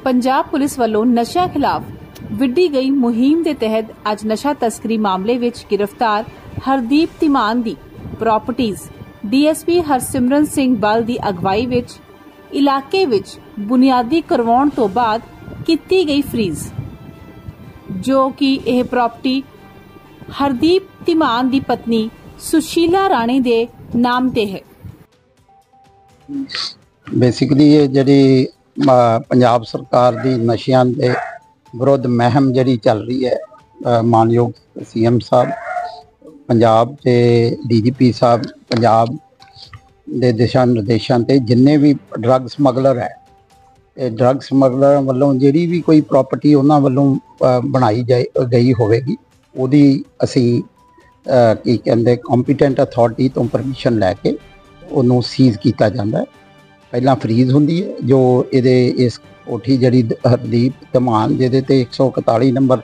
Punjab police ਵੱਲੋਂ ਨਸ਼ਿਆਂ ਖਿਲਾਫ ਵਿੱਢੀ ਗਈ ਮੁਹਿੰਮ ਦੇ ਤਹਿਤ ਅੱਜ ਨਸ਼ਾ ਤਸਕਰੀ ਮਾਮਲੇ ਵਿੱਚ ਗ੍ਰਿਫਤਾਰ ਹਰਦੀਪ ਧੀਮਾਨ ਦੀ ਪ੍ਰਾਪਰਟੀਜ਼ ਡੀਐਸਪੀ ਹਰਸਿਮਰਨ ਸਿੰਘ ਬਲ ਦੀ ਅਗਵਾਈ ਵਿੱਚ ਇਲਾਕੇ ਵਿੱਚ ਬੁਨਿਆਦੀ ਕਰਵਾਉਣ ਤੋਂ ਬਾਅਦ ਕੀਤੀ ਗਈ ਫਰੀਜ਼, ਜੋ ਕਿ ਇਹ ਪ੍ਰਾਪਰਟੀ ਹਰਦੀਪ ਧੀਮਾਨ ਦੀ ਪਤਨੀ ਸੁਸ਼ੀਲਾ ਰਾਣੀ ਦੇ ਨਾਮ ਤੇ ਹੈ। बेसिकली ये जी पंजाब सरकार की नशियां के विरुद्ध मुहिम जी चल रही है, मानयोग CM साहब पंजाब के DGP साहब पंजाब के दिशा निर्देशों से जिन्ने भी ड्रग समगलर है, ड्रग समगलर वालों जी भी कोई प्रॉपर्टी उन्होंने वालों बनाई गई होगी, वो असी की कहते कॉम्पीटेंट अथॉरिटी तो परमिशन लैके उन्होंने सीज़ किया जाता है। पहला फ्रीज होंगी है जो ये इस कोठी जी हरदीप धीमान जिहदे ते 141 नंबर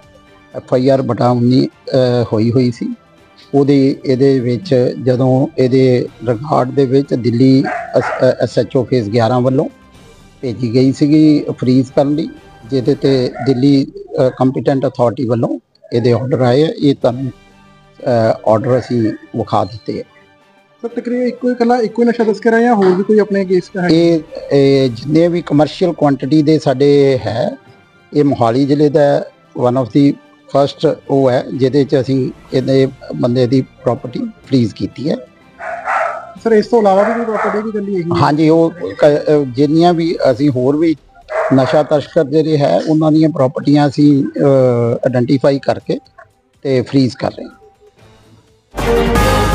FIR/19 हुई सी, उहदे इहदे विच जदों इहदे रिकार्ड दे विच दिल्ली SHO फेस 11 वालों भेजी गई सी फ्रीज करने लई, जिहदे ते दिल्ली कंपीटेंट अथॉरिटी वालों इहदे ऑर्डर आए है। ये तुहानूं ऑर्डर असीं विखा दित्ते है। सर तकरीबन एको नशा तस्कर है या होर भी कोई अपने केस का है? ये जिन्ने भी कमर्शियल क्वांटिटी दे साडे है, ये मोहाली जिले का वन ऑफ दी फर्स्ट वो है जिहदे च असीं इहदे बंदे दी प्रॉपर्टी फ्रीज कीती है। सर इस तो इलावा भी कोई प्रॉपर्टी भी गली है? हाँ जी, वो जिन्नियां भी असीं होर भी नशा तस्कर जिहड़े है उन्हां दीयां प्रॉपर्टियां असीं आइडेंटिफाई करके ते फ्रीज कर रहे हैं।